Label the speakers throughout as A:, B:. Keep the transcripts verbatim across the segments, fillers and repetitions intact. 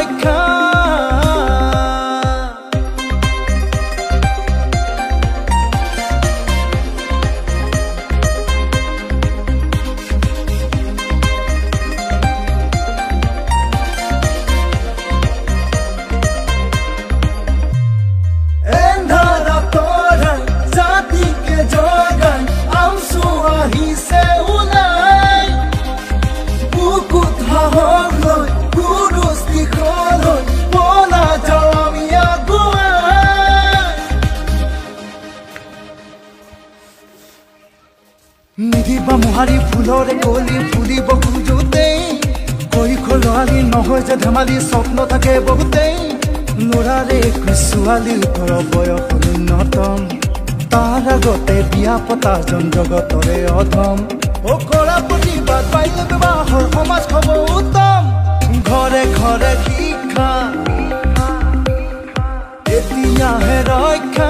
A: ৰক্ষা নিদিবা মোহাৰি ফুলৰে কলি ফুলিব খোজোতেই কৈশোৰ লৰালি নহয় যে ধেমালি স্বপ্ন থাকে বহুতেই ল'ৰাৰে ছোৱালীৰ ওঠৰ বয়স ন্যূনতম তাৰ আগতে বিয়া পতা জন জগতৰে অধম অ কৰা প্ৰতিবাদ পাইলে বিবাহৰ সমাজ হ'ব উত্তম ঘৰে ঘৰে শিক্ষা এতিয়াহে ৰক্ষা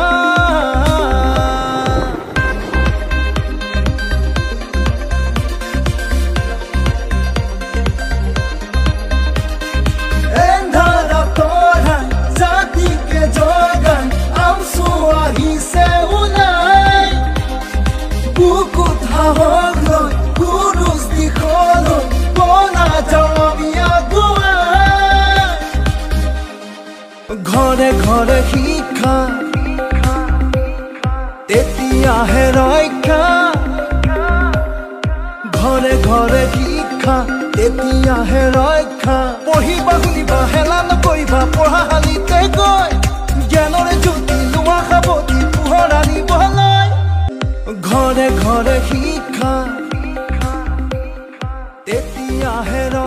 A: ঘৰে ঘৰে শিক্ষা তেতিয়াহে ৰক্ষা ঘৰে ঘৰে শিক্ষা তেতিয়াহে ৰক্ষা পঢ়িবা শুনিবা হেলা নকৰিবা পঢ়া শালিতে গৈ জ্ঞানৰে জ্যোতি লোৱা সাৱতি পোহৰ আনিবলৈ ঘৰে ঘৰে শিক্ষা তেতিয়াহে